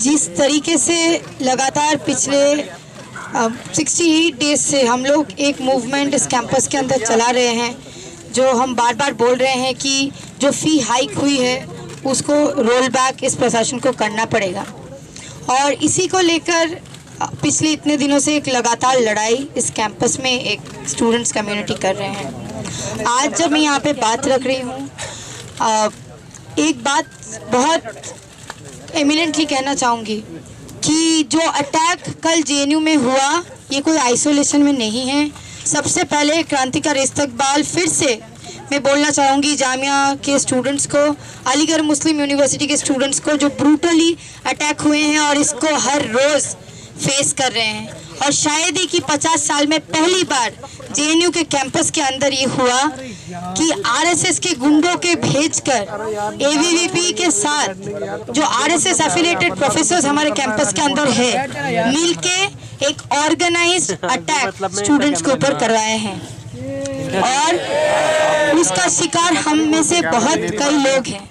जिस तरीके से लगातार पिछले 68 डेज से हम लोग एक मूवमेंट इस कैंपस के अंदर चला रहे हैं, जो हम बार बार बोल रहे हैं कि जो फ़ी हाइक हुई है उसको रोल बैक इस प्रशासन को करना पड़ेगा। और इसी को लेकर पिछले इतने दिनों से एक लगातार लड़ाई इस कैंपस में एक स्टूडेंट्स कम्युनिटी कर रहे हैं। आज जब मैं यहाँ पे बात रख रही हूँ, एक बात बहुत एमिनेंटली कहना चाहूँगी कि जो अटैक कल जेएनयू में हुआ ये कोई आइसोलेशन में नहीं है। सबसे पहले क्रांतिकारी इस्तकबाल फिर से मैं बोलना चाहूँगी जामिया के स्टूडेंट्स को, अलीगढ़ मुस्लिम यूनिवर्सिटी के स्टूडेंट्स को जो ब्रूटली अटैक हुए हैं और इसको हर रोज़ फेस कर रहे हैं। और शायद ही कि 50 साल में पहली बार जेएनयू के कैंपस के अंदर ये हुआ कि आरएसएस के गुंडों के भेजकर एबीवीपी के साथ जो आरएसएस एफिलिएटेड प्रोफेसर्स हमारे कैंपस के अंदर है, मिलके एक ऑर्गेनाइज्ड अटैक स्टूडेंट्स के ऊपर करवाए हैं। और उसका शिकार हम में से बहुत कई लोग हैं।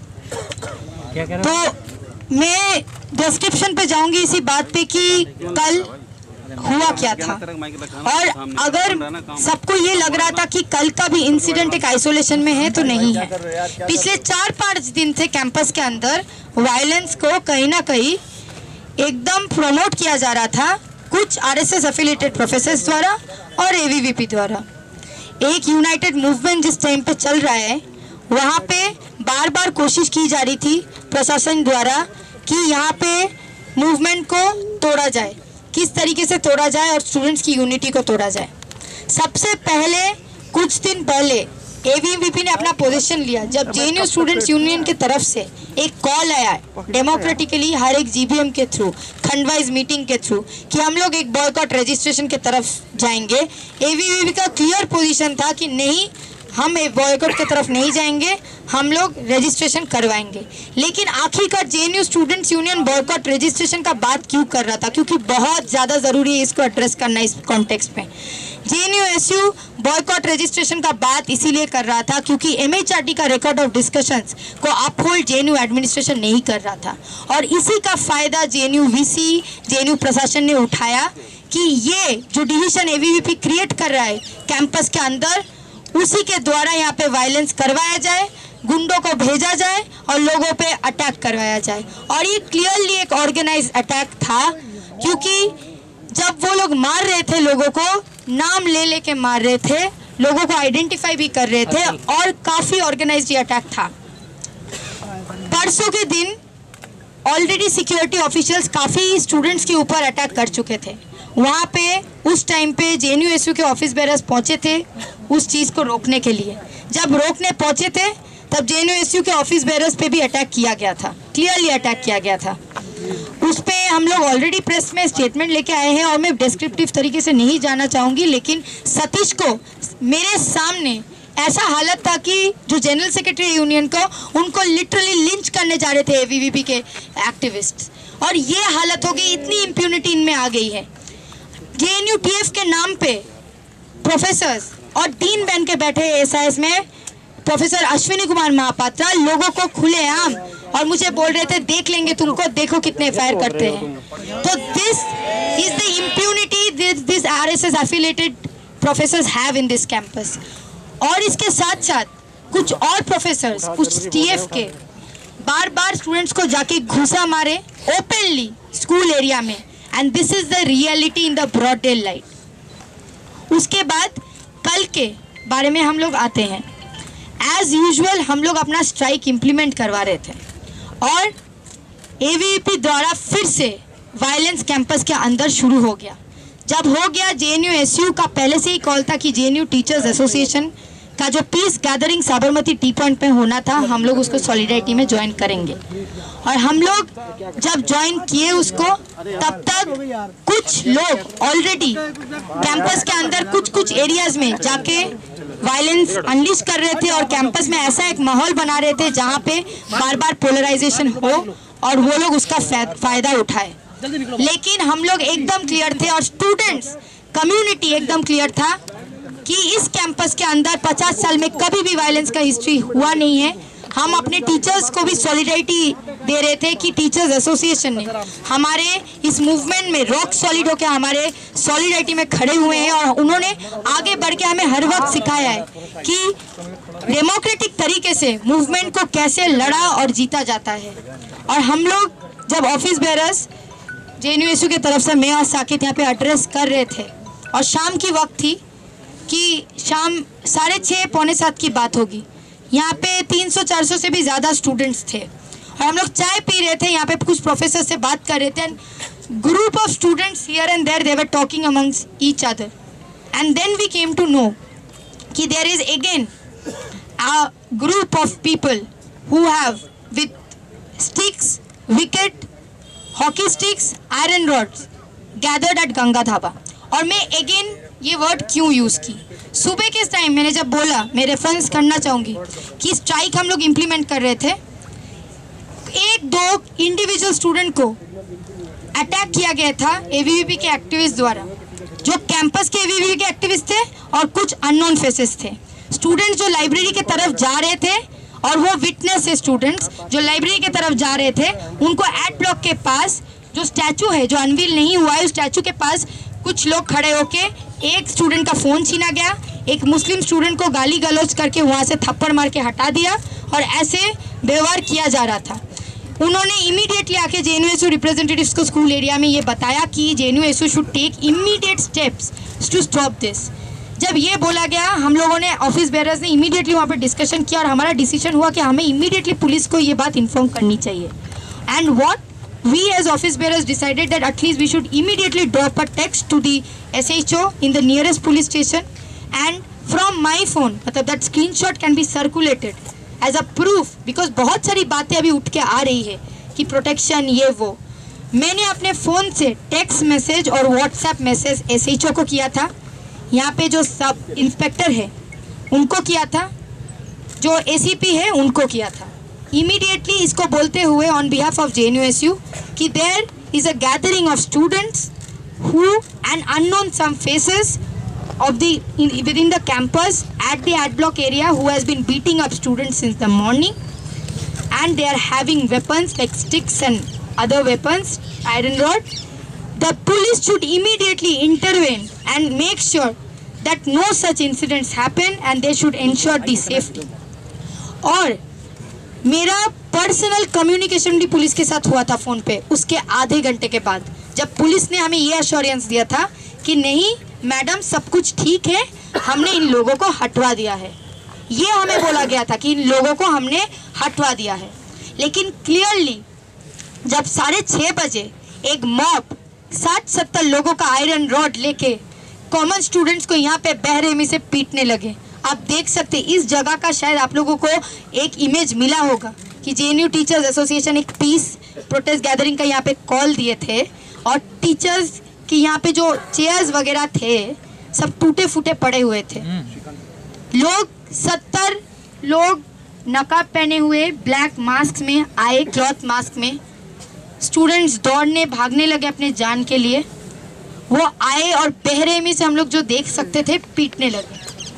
तो मैं डिस्क्रिप्शन पे जाऊंगी इसी बात पे कि कल हुआ क्या था। और अगर सबको ये लग रहा था कि कल का भी इंसिडेंट एक आइसोलेशन में है, तो नहीं है। पिछले 4-5 दिन से कैंपस के अंदर वायलेंस को कहीं ना कहीं एकदम प्रमोट किया जा रहा था, कुछ आरएसएस एफिलिएटेड प्रोफेसर्स द्वारा और एबीवीपी द्वारा। एक यूनाइटेड मूवमेंट जिस टाइम पे चल रहा है, वहाँ पे बार बार कोशिश की जा रही थी प्रशासन द्वारा कि यहाँ पे मूवमेंट को तोड़ा जाए, किस तरीके से तोड़ा जाए और स्टूडेंट्स की यूनिटी को तोड़ा जाए। सबसे पहले कुछ दिन पहले एबीवीपी ने अपना पोजीशन लिया जब जेएनयू स्टूडेंट्स यूनियन की तरफ से एक कॉल आया डेमोक्रेटिकली हर एक जीबीएम के थ्रू, खंडवाइज मीटिंग के थ्रू, कि हम लोग एक बॉयकॉट रजिस्ट्रेशन की तरफ जाएंगे। एबीवीपी का क्लियर पोजीशन था कि नहीं, हम बॉयकॉट की तरफ नहीं जाएंगे, हम लोग रजिस्ट्रेशन करवाएंगे। लेकिन आखिरकार JNU students union boycott registration का बात क्यों कर रहा था? क्योंकि बहुत ज़्यादा ज़रूरी है इसको एड्रेस करना इस कॉन्टेक्स्ट में। जेएनयू बॉयकॉट रजिस्ट्रेशन का बात इसीलिए कर रहा था क्योंकि एमएचआरडी का रिकॉर्ड ऑफ डिस्कशंस को अपहोल्ड जेएनयू एडमिनिस्ट्रेशन नहीं कर रहा था। और इसी का फ़ायदा जेएनयू वीसी, जेएनयू प्रशासन ने उठाया कि ये जो डिवीज़न एबीवीपी क्रिएट कर रहा है कैंपस के अंदर, उसी के द्वारा यहाँ पे वायलेंस करवाया जाए, गुंडों को भेजा जाए और लोगों पे अटैक करवाया जाए। और ये क्लियरली एक ऑर्गेनाइज अटैक था, क्योंकि जब वो लोग मार रहे थे लोगों को, नाम ले लेके मार रहे थे, लोगों को आइडेंटिफाई भी कर रहे थे और काफ़ी ऑर्गेनाइज्ड ये अटैक था। परसों के दिन ऑलरेडी सिक्योरिटी ऑफिशियल्स काफ़ी स्टूडेंट्स के ऊपर अटैक कर चुके थे। वहाँ पे उस टाइम पे जेएनयू के ऑफिस बेरर्स पहुँचे थे उस चीज़ को रोकने के लिए। जब रोकने पहुँचे थे तब जेएनयू के ऑफिस बेरर्स पे भी अटैक किया गया था, क्लियरली अटैक किया गया था। उस पे हम लोग ऑलरेडी प्रेस में स्टेटमेंट लेके आए हैं और मैं डिस्क्रिप्टिव तरीके से नहीं जाना चाहूँगी, लेकिन सतीश को मेरे सामने ऐसा हालत था कि जो जनरल सेक्रेटरी यूनियन को, उनको लिटरली लिंच करने जा रहे थे एबीवीपी के एक्टिविस्ट। और ये हालत हो गई, इतनी इम्प्यूनिटी इनमें आ गई है। जेएनयू टीएफ के नाम पे प्रोफेसर्स और डीन बन के बैठे एसआईएस में प्रोफेसर अश्विनी कुमार महापात्रा लोगों को खुलेआम और मुझे बोल रहे थे देख लेंगे तुमको, देखो कितने फायर करते हैं। तो this is the impunity this RSS affiliated professors have in this campus. और इसके साथ साथ कुछ और प्रोफेसर्स, कुछ टीएफ के, बार बार स्टूडेंट्स को जाके घुसा मारे ओपनली स्कूल एरिया में। And this is the reality in the broad daylight. उसके बाद कल के बारे में हम लोग आते हैं। एज यूजुअल हम लोग अपना स्ट्राइक इम्प्लीमेंट करवा रहे थे और एबीवीपी द्वारा फिर से वायलेंस कैंपस के अंदर शुरू हो गया। जब हो गया, जेएनयू का पहले से ही कॉल था कि जेएनयू टीचर्स एसोसिएशन का जो peace gathering Sabarmati T point पे होना था, हम लोग उसको सॉलिडारिटी में ज्वाइन करेंगे। और हम लोग जब ज्वाइन किए उसको, तब तक कुछ लोग ऑलरेडी कैंपस के अंदर कुछ एरियाज में जाके वायलेंस अनलिश कर रहे थे और कैंपस में ऐसा एक माहौल बना रहे थे जहाँ पे बार बार पोलराइजेशन हो और वो लोग उसका फ़ायदा उठाए। लेकिन हम लोग एकदम क्लियर थे और स्टूडेंट्स कम्युनिटी एकदम क्लियर था कि इस कैंपस के अंदर 50 साल में कभी भी वायलेंस का हिस्ट्री हुआ नहीं है। हम अपने टीचर्स को भी सॉलिडारिटी दे रहे थे कि टीचर्स एसोसिएशन ने हमारे इस मूवमेंट में रॉक सॉलिड होकर हमारे सॉलिडारिटी में खड़े हुए हैं और उन्होंने आगे बढ़ के हमें हर वक्त सिखाया है कि डेमोक्रेटिक तरीके से मूवमेंट को कैसे लड़ा और जीता जाता है। और हम लोग जब ऑफिस बेरर्स JNU की तरफ से मैं और साकिब यहाँ पे एड्रेस कर रहे थे और शाम की वक्त थी कि शाम 6:30 पौने 7 की बात होगी, यहाँ पे 300-400 से भी ज़्यादा स्टूडेंट्स थे और हम लोग चाय पी रहे थे, यहाँ पे कुछ प्रोफेसर से बात कर रहे थे and group of students here and there they were talking amongst each other and then we came to know कि there is again a group of people who have with sticks, wicket, hockey sticks, iron rods gathered at Ganga Dhaba. और मैं again ये word क्यों use की, सुबह के time मैंने जब बोला, मैं रेफरेंस करना चाहूँगी कि स्ट्राइक हम लोग इम्प्लीमेंट कर रहे थे, 1-2 इंडिविजुअल स्टूडेंट को अटैक किया गया था ABVP के एक्टिविस्ट द्वारा, जो कैंपस के ABVP के एक्टिविस्ट थे और कुछ अननोन फेसेस थे। स्टूडेंट्स जो लाइब्रेरी के तरफ जा रहे थे और वो विटनेस है, स्टूडेंट्स जो लाइब्रेरी के तरफ जा रहे थे उनको एड ब्लॉक के पास जो स्टैचू है जो अनवील नहीं हुआ है, उस स्टैचू के पास कुछ लोग खड़े होके एक स्टूडेंट का फ़ोन छीना गया, एक मुस्लिम स्टूडेंट को गाली गलौज करके वहाँ से थप्पड़ मार के हटा दिया और ऐसे व्यवहार किया जा रहा था। उन्होंने इमीडिएटली आके JNU रिप्रेजेंटेटिव्स को स्कूल एरिया में ये बताया कि JNU should take immediate steps to stop this. जब ये बोला गया, हम लोगों ने ऑफिस बेरर्स ने इमीडिएटली वहाँ पर डिस्कशन किया और हमारा डिसीजन हुआ कि हमें इमीडिएटली पुलिस को ये बात इन्फॉर्म करनी चाहिए। And what we as office bearers decided that at least we should immediately drop a text to the SHO in the nearest police station and from my phone, मतलब that screenshot can be circulated as a proof because बहुत सारी बातें अभी उठ के आ रही है कि प्रोटेक्शन ये वो। मैंने अपने फ़ोन से टेक्स्ट मैसेज और व्हाट्सएप मैसेज SHO को किया था, यहाँ पे जो सब इंस्पेक्टर है उनको किया था, जो ACP है उनको किया था। इमीडिएटली इसको बोलते हुए ऑन बिहाफ ऑफ JNU कि there is a gathering of students who and unknown some faces of the within the campus at the ad block area who has been beating up students since the morning and they are having weapons like sticks and other weapons, iron rod. The police should immediately intervene and make sure that no such incidents happen and they should ensure the safety. और मेरा personal communication भी police के साथ हुआ था phone पे उसके आधे घंटे के बाद, जब पुलिस ने हमें ये एश्योरेंस दिया था कि नहीं मैडम सब कुछ ठीक है, हमने इन लोगों को हटवा दिया है। ये हमें बोला गया था कि इन लोगों को हमने हटवा दिया है। लेकिन क्लियरली जब 6:30 बजे एक मॉब 60-70 लोगों का आयरन रॉड लेके कॉमन स्टूडेंट्स को यहाँ पे बेरहमी से पीटने लगे, आप देख सकते इस जगह का शायद आप लोगों को एक इमेज मिला होगा कि JNU टीचर्स एसोसिएशन एक पीस प्रोटेस्ट गैदरिंग का यहाँ पे कॉल दिए थे और टीचर्स कि यहाँ पे जो चेयर्स वगैरह थे सब टूटे फूटे पड़े हुए थे। लोग 70 लोग नकाब पहने हुए ब्लैक मास्क में आए, क्लॉथ मास्क में, स्टूडेंट्स दौड़ने भागने लगे अपने जान के लिए। वो आए और बेरहमी से हम लोग जो देख सकते थे पीटने लगे।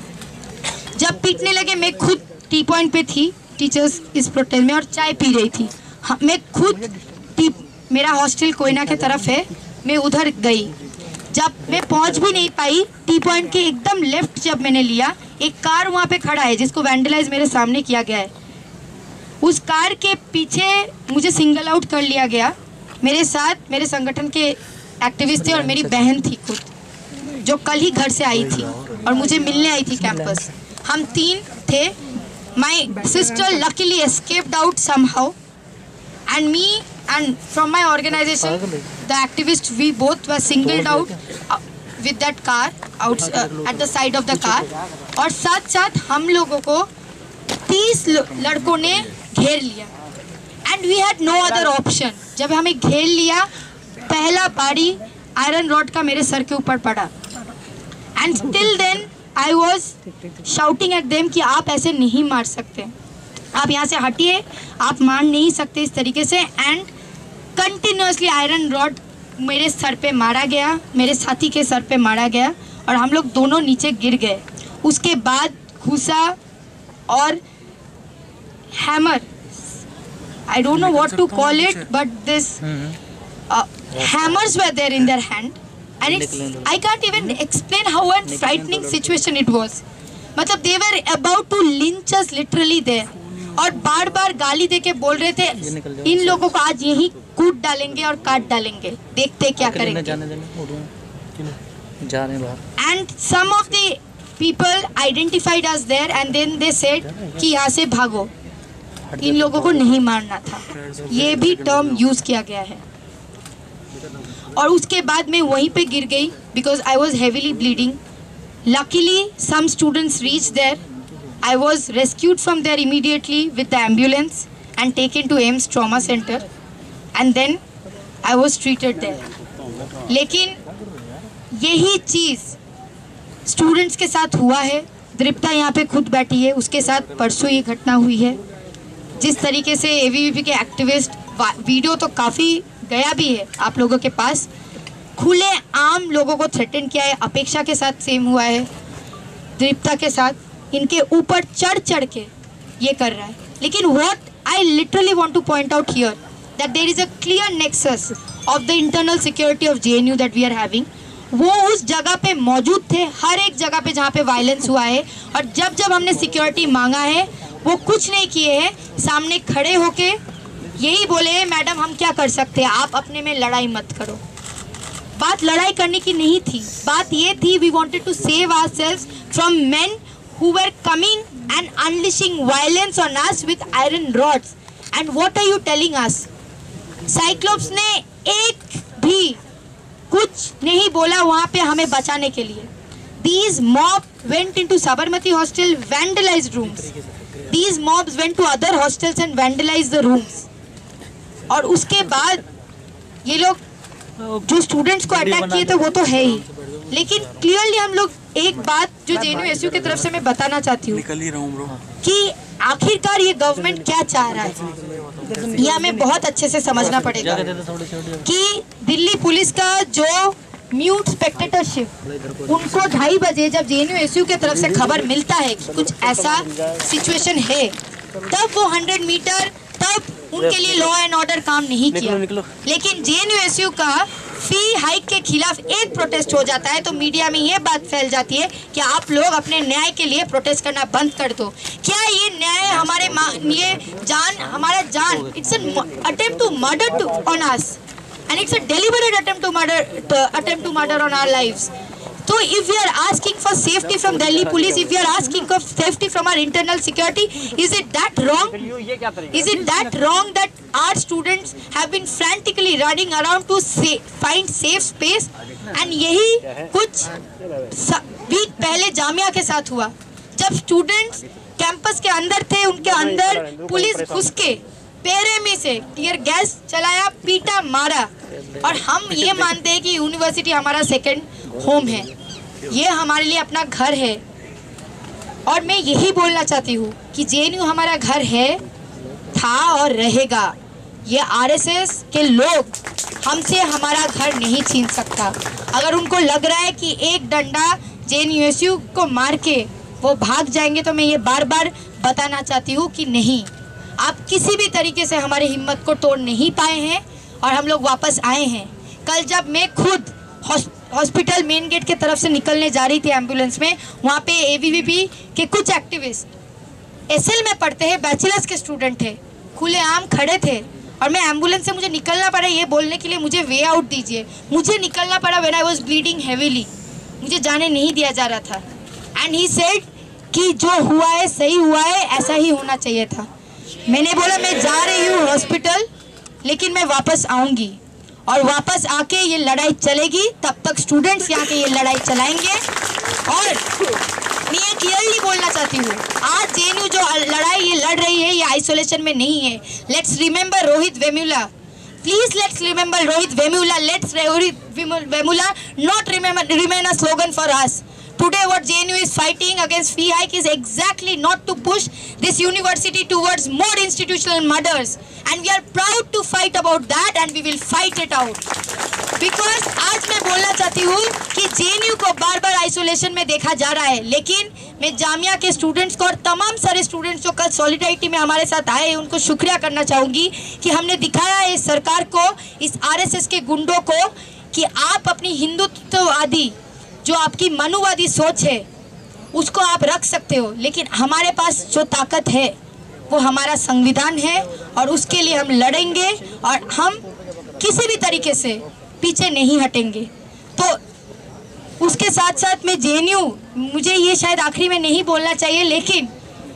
जब पीटने लगे मैं खुद टी पॉइंट पे थी टीचर्स इस प्रोटेस्ट में और चाय पी रही थी। मैं खुद मेरा हॉस्टल कोयना के तरफ है, मैं उधर गई। जब मैं पहुंच भी नहीं पाई, टी पॉइंट के एकदम लेफ्ट जब मैंने लिया, एक कार वहां पे खड़ा है जिसको वैंडलाइज मेरे सामने किया गया है। उस कार के पीछे मुझे सिंगल आउट कर लिया गया। मेरे साथ मेरे संगठन के एक्टिविस्ट थे और मेरी बहन थी खुद, जो कल ही घर से आई थी और मुझे मिलने आई थी कैंपस। हम 3 थे। My sister luckily escaped out somehow and me and from my organization the activists we both were singled out with that car out at the side of the car और साथ साथ हम लोगों को 30 लड़कों ने घेर लिया and we had no other option। जब हमें घेर लिया, पहला बारी आयरन रॉड का मेरे सर के ऊपर पड़ा and till then I was shouting at them कि आप ऐसे नहीं मार सकते, आप यहाँ से हटिए, आप मार नहीं सकते इस तरीके से। एंड कंटिन्यूसली आयरन रॉड मेरे सर पे मारा गया, मेरे साथी के सर पे मारा गया और हम लोग दोनों नीचे गिर गए। उसके बाद घुसा और hammer. I don't know what to call it, but this hammers were there in their hand, and I can't even explain how a frightening situation it was. मतलब they were about to lynch us literally there, और बार बार गाली देके बोल रहे थे इन लोगों को आज यही कूट डालेंगे और काट डालेंगे, देखते क्या करेंगे. And some of the people identified us there, and then they said कि यहाँ से भागो, इन लोगों को नहीं मारना था. ये भी टर्म यूज किया गया है. और उसके बाद मैं वहीं पे गिर गई because I was heavily bleeding. Luckily, some students reached there. I was rescued from there immediately with the ambulance and taken to AIIMS Trauma Center, and then I was treated there. लेकिन यही चीज़ students के साथ हुआ है. दृप्ता यहाँ पे खुद बैठी है, उसके साथ परसों ये घटना हुई है. जिस तरीके से ABVP के एक्टिविस्ट, वीडियो तो काफ़ी गया भी है आप लोगों के पास, खुले आम लोगों को थ्रेटन किया है. अपेक्षा के साथ सेम हुआ है, दृप्ता के साथ इनके ऊपर चढ़ चढ़ के ये कर रहा है. लेकिन what I literally want to point out here that there is a clear nexus of the internal security of JNU that we are having. वो उस जगह पे मौजूद थे, हर एक जगह पे जहाँ पे वायलेंस हुआ है, और जब जब हमने सिक्योरिटी मांगा है वो कुछ नहीं किए हैं. सामने खड़े होके यही बोले मैडम हम क्या कर सकते हैं, आप अपने में लड़ाई मत करो. बात लड़ाई करने की नहीं थी, बात ये थी we wanted to save ourselves from men who were coming and unleashing violence on us with iron rods. And what are you telling us? Cyclops ने एक भी कुछ नहीं बोला वहाँ पे हमें बचाने के लिए. These mob went into Sabarmati hostel, vandalized rooms. These mobs went to other hostels and vandalized the rooms. और उसके बाद ये लोग जो स्टूडेंट्स को अटैक किए थे वो तो है ही, लेकिन क्लियरली हम लोग एक बात जो JNU-SU की तरफ से मैं बताना चाहती हूँ कि आखिरकार ये गवर्नमेंट क्या चाह रहा है, ये हमें बहुत अच्छे से समझना पड़ेगा. कि दिल्ली पुलिस का जो म्यूट स्पेक्टेटरशिप, उनको 2:30 बजे जब JNU-SU की तरफ से खबर मिलता है कि कुछ ऐसा सिचुएशन है, तब वो 100 मीटर तब उनके लिए लॉ एंड ऑर्डर काम नहीं किया. लेकिन JNU-SU का फी हाइक के खिलाफ एक प्रोटेस्ट हो जाता है तो मीडिया में ये बात फैल जाती है कि आप लोग अपने न्याय के लिए प्रोटेस्ट करना बंद कर दो. क्या ये न्याय हमारे लिए हमारा जान, it's an attempt to murder on us, and it's a deliberate attempt to murder on our lives. So if we are asking for safety from Delhi police, if we are asking for safety from our internal security, is it that wrong? Is it that wrong that our students have been frantically running around to find safe space? And यही कुछ week पहले जामिया के साथ हुआ, जब students campus के अंदर थे, उनके अंदर पुलिस घुस के बेरहमी से टीयर गैस चलाया, पीटा, मारा. और हम ये मानते हैं कि यूनिवर्सिटी हमारा सेकंड होम है, ये हमारे लिए अपना घर है. और मैं यही बोलना चाहती हूँ कि JNU हमारा घर है, था और रहेगा. ये RSS के लोग हमसे हमारा घर नहीं छीन सकता. अगर उनको लग रहा है कि एक डंडा JNU-SU को मार के वो भाग जाएंगे, तो मैं ये बार बार बताना चाहती हूँ कि नहीं, आप किसी भी तरीके से हमारी हिम्मत को तोड़ नहीं पाए हैं और हम लोग वापस आए हैं. कल जब मैं खुद हॉस्पिटल मेन गेट के तरफ से निकलने जा रही थी एम्बुलेंस में, वहाँ पे ABVP के कुछ एक्टिविस्ट SL में पढ़ते हैं, बैचलर्स के स्टूडेंट थे, खुलेआम खड़े थे, और मैं एम्बुलेंस से मुझे निकलना पड़ा ये बोलने के लिए मुझे वे आउट दीजिए. मुझे निकलना पड़ा when I was bleeding heavily, मुझे जाने नहीं दिया जा रहा था. एंड ही सेड कि जो हुआ है सही हुआ है, ऐसा ही होना चाहिए था. मैंने बोला मैं जा रही हूँ हॉस्पिटल, लेकिन मैं वापस आऊँगी, और वापस आके ये लड़ाई चलेगी. तब तक स्टूडेंट्स यहाँ के ये लड़ाई चलाएंगे. और मैं ये क्लियरली बोलना चाहती हूँ, आज JNU जो लड़ाई ये लड़ रही है, ये आइसोलेशन में नहीं है. Let's remember Rohit Vemula, please let's remember Rohit Vemula. Let's Rohit Vemula not remain a slogan for us. Today what JNU is fighting against fee hike is exactly not to push this university towards more institutional murders, and we are proud to fight about that, and we will fight it out. Because आज मैं बोलना चाहती हूँ कि JNU को बार बार isolation में देखा जा रहा है, लेकिन मैं जामिया के स्टूडेंट्स को और तमाम सारे स्टूडेंट्स जो कल सॉलिडारिटी में हमारे साथ आए उनको शुक्रिया करना चाहूँगी कि हमने दिखाया है इस सरकार को, इस आरएसएस के गुंडों को, कि आप अपनी हिंदुत्ववादी जो आपकी मनुवादी सोच है उसको आप रख सकते हो, लेकिन हमारे पास जो ताकत है वो हमारा संविधान है और उसके लिए हम लड़ेंगे और हम किसी भी तरीके से पीछे नहीं हटेंगे। तो उसके साथ साथ में जेएनयू, मुझे ये शायद आखिरी में नहीं बोलना चाहिए, लेकिन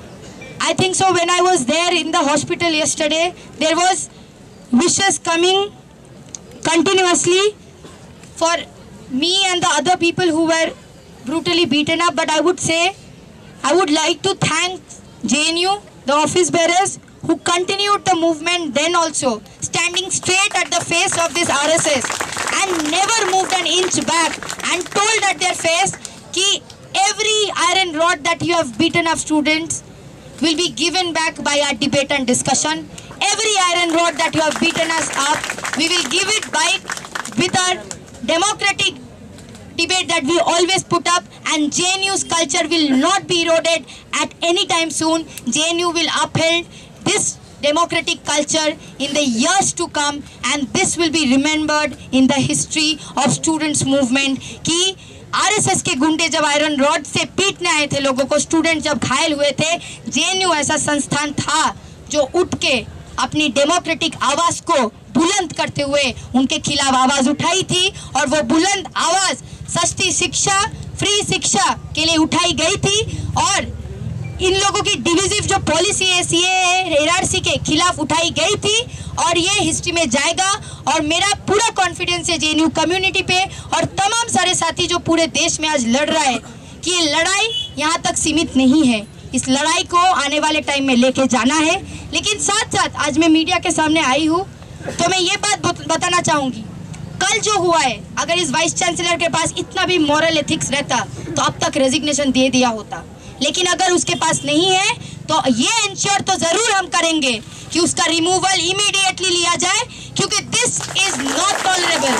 I think so when I was there in the hospital yesterday there was wishes coming continuously for me and the other people who were brutally beaten up, but I would say I would like to thank JNU, the office bearers who continued the movement then also, standing straight at the face of this RSS and never moved an inch back and told at their face कि every iron rod that you have beaten up students will be given back by our debate and discussion. Every iron rod that you have beaten us up, we will give it back with our democratic debate that we always put up, and JNU's culture will not be eroded at any time soon. JNU will uphold this democratic culture in the years to come, and this will be remembered in the history of students movement कि आरएसएस के गुंडे जब iron rod से पीटने आए थे लोगों को, स्टूडेंट जब घायल हुए थे, जेएनयू ऐसा संस्थान था जो उठ के अपनी डेमोक्रेटिक आवाज को बुलंद करते हुए उनके खिलाफ आवाज उठाई थी, और वो बुलंद आवाज सस्ती शिक्षा, फ्री शिक्षा के लिए उठाई गई थी, और इन लोगों की डिविजिव जो पॉलिसी है सीएए एनआरसी के खिलाफ उठाई गई थी, और ये हिस्ट्री में जाएगा। और मेरा पूरा कॉन्फिडेंस है जेएनयू कम्युनिटी पे और तमाम सारे साथी जो पूरे देश में आज लड़ रहा है कि ये लड़ाई यहाँ तक सीमित नहीं है, इस लड़ाई को आने वाले टाइम में लेके जाना है। लेकिन साथ साथ आज मैं मीडिया के सामने आई हूँ तो मैं ये बात बताना चाहूँगी, कल जो हुआ है, अगर इस वाइस चांसलर के पास इतना भी मॉरल एथिक्स रहता तो अब तक रेजिग्नेशन दे दिया होता, लेकिन अगर उसके पास नहीं है तो ये इंश्योर तो जरूर हम करेंगे कि उसका रिमूवल इमीडिएटली लिया जाए, क्योंकि this is not tolerable,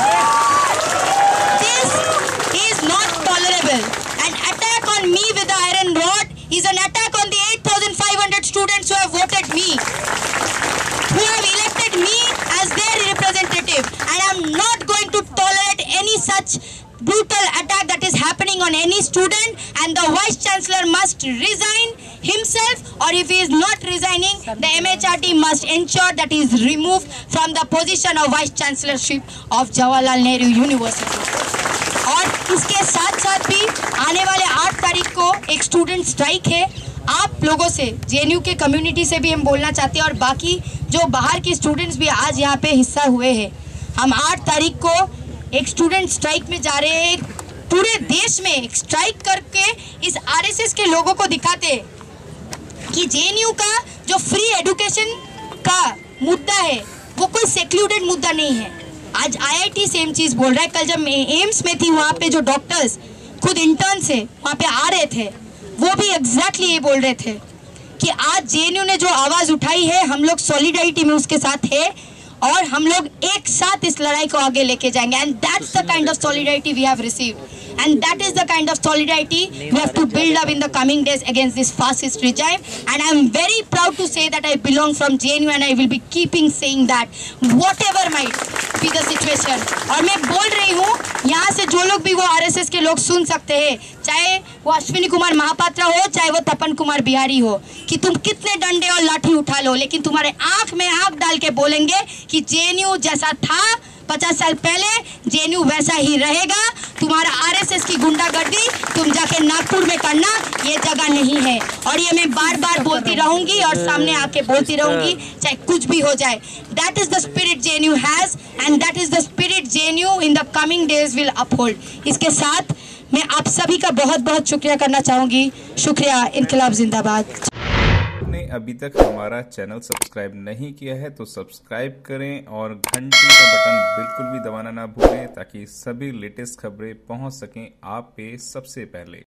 this is not tolerable. And attack on me with iron rod is an attack on the 8,500 students who have voted me, who have elected me as their representative, and I am not going to tolerate any such brutal attack that is happening on any student, and the Vice Chancellor must resign himself, or if he is not resigning, the MHRD must ensure that he is removed from the position of Vice Chancellorship of Jawaharlal Nehru University. और इसके साथ साथ भी आने वाले 8 तारीख को एक स्टूडेंट स्ट्राइक है। आप लोगों से, जेएनयू के कम्युनिटी से भी हम बोलना चाहते हैं, और बाकी जो बाहर के स्टूडेंट्स भी आज यहाँ पे हिस्सा हुए हैं, हम 8 तारीख को एक स्टूडेंट स्ट्राइक में जा रहे हैं। पूरे देश में एक स्ट्राइक करके इस आरएसएस के लोगों को दिखाते हैं कि जेएनयू का जो फ्री एजुकेशन का मुद्दा है वो कोई सेक्लूडेड मुद्दा नहीं है। आज आईआईटी सेम चीज बोल रहा है। कल जब मैं एम्स में थी, वहाँ पे जो डॉक्टर्स खुद इंटर्न से वहाँ पे आ रहे थे, वो भी एग्जैक्टली ये बोल रहे थे कि आज जेएनयू ने जो आवाज उठाई है, हम लोग सॉलिडारिटी में उसके साथ है और हम लोग एक साथ इस लड़ाई को आगे लेके जाएंगे। And that's the kind of solidarity we have received, and that is the kind of solidarity we have to build up in the coming days against this fascist regime. And I am very proud to say that I belong from JNU, and I will be keeping saying that whatever might be the situation. और मैं बोल रही हूँ, यहाँ से जो लोग भी वो आरएसएस के लोग सुन सकते हैं, चाहे वो अश्विनी कुमार महापात्रा हो, चाहे वो तपन कुमार बिहारी हो, कि तुम कितने डंडे और लाठी उठा लो, लेकिन तुम्हारे आंख में आंख डाल के बोलेंगे कि जेएनयू जैसा था 50 साल पहले, जेएनयू वैसा ही रहेगा। तुम्हारा आरएसएस की गुंडागर्दी तुम जाके नागपुर में करना, ये जगह नहीं है। और ये मैं बार बार बोलती रहूंगी और सामने आके बोलती रहूंगी, चाहे कुछ भी हो जाए। That is the spirit JNU has, and that is the spirit JNU in the coming days will uphold. इसके साथ मैं आप सभी का बहुत बहुत शुक्रिया करना चाहूंगी। शुक्रिया। इनकलाब जिंदाबाद। आपने अभी तक हमारा चैनल सब्सक्राइब नहीं किया है तो सब्सक्राइब करें और घंटी का बटन बिल्कुल भी दबाना ना भूलें, ताकि सभी लेटेस्ट खबरें पहुंच सकें आप पे सबसे पहले।